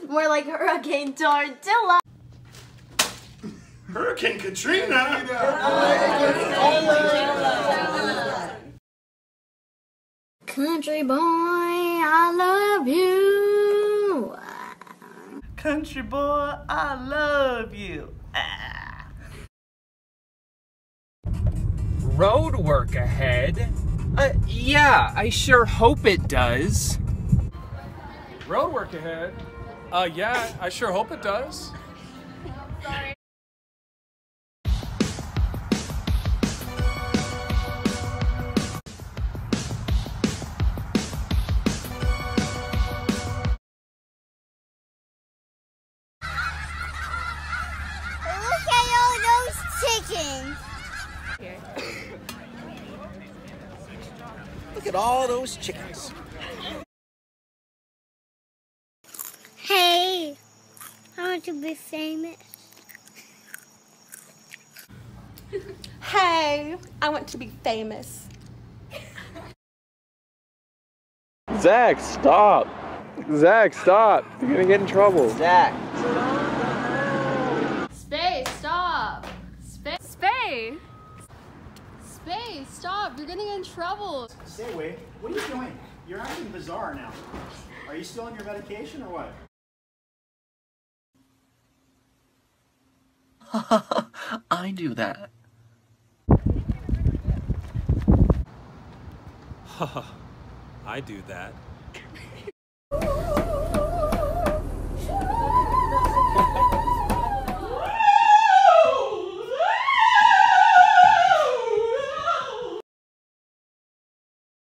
More like Hurricane Tortilla. Hurricane Katrina? Country boy, I love you. Country boy, I love you. Road work ahead? Yeah, I sure hope it does. Road work ahead? Yeah, I sure hope it does. Sorry. Look at all those chickens. Look at all those chickens. Hey, I want to be famous. Hey, I want to be famous. Zach, stop. Zach, stop. You're gonna get in trouble. Zach. Space, stop. Space. Stop. You're getting in trouble. Stay away. What are you doing? You're acting bizarre now. Are you still on your medication or what? I do that. I do that.